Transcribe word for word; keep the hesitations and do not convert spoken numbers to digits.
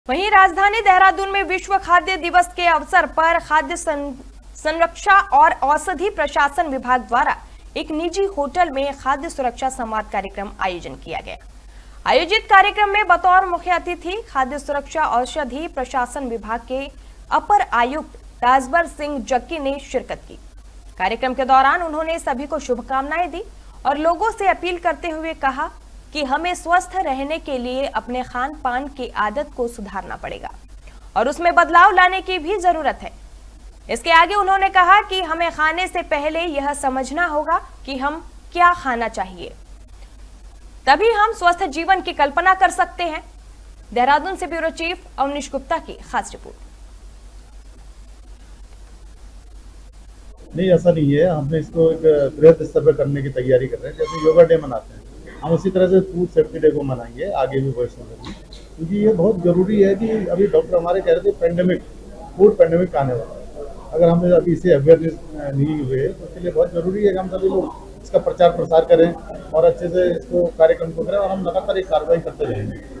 वहीं राजधानी देहरादून में विश्व खाद्य दिवस के अवसर पर खाद्य संरक्षा और औषधि प्रशासन विभाग द्वारा एक निजी होटल में खाद्य सुरक्षा संवाद कार्यक्रम आयोजन किया गया। आयोजित कार्यक्रम में बतौर मुख्य अतिथि खाद्य सुरक्षा औषधि प्रशासन विभाग के अपर आयुक्त राजबर सिंह जक्की ने शिरकत की। कार्यक्रम के दौरान उन्होंने सभी को शुभकामनाएं दी और लोगों से अपील करते हुए कहा कि हमें स्वस्थ रहने के लिए अपने खान पान की आदत को सुधारना पड़ेगा और उसमें बदलाव लाने की भी जरूरत है। इसके आगे उन्होंने कहा कि हमें खाने से पहले यह समझना होगा कि हम क्या खाना चाहिए, तभी हम स्वस्थ जीवन की कल्पना कर सकते हैं। देहरादून से ब्यूरो चीफ अवनीश गुप्ता की खास रिपोर्ट। नहीं, ऐसा नहीं है। हमने इसको एक बृहद स्तर पर करने की तैयारी कर रहे हैं। जैसे योगा डे मनाते हैं, हम उसी तरह से फूड सेफ्टी डे को मनाएंगे आगे भी भविष्य में, क्योंकि ये बहुत जरूरी है कि अभी डॉक्टर हमारे कह रहे थे पेंडेमिक, फूड पेंडेमिक आने वाला है। अगर हमें अभी इसे अवेयरनेस नहीं हुए तो उसके लिए बहुत जरूरी है कि हम सभी लोग इसका प्रचार प्रसार करें और अच्छे से इसको कार्यक्रम को करें और हम लगातार एक कार्रवाई करते रहेंगे।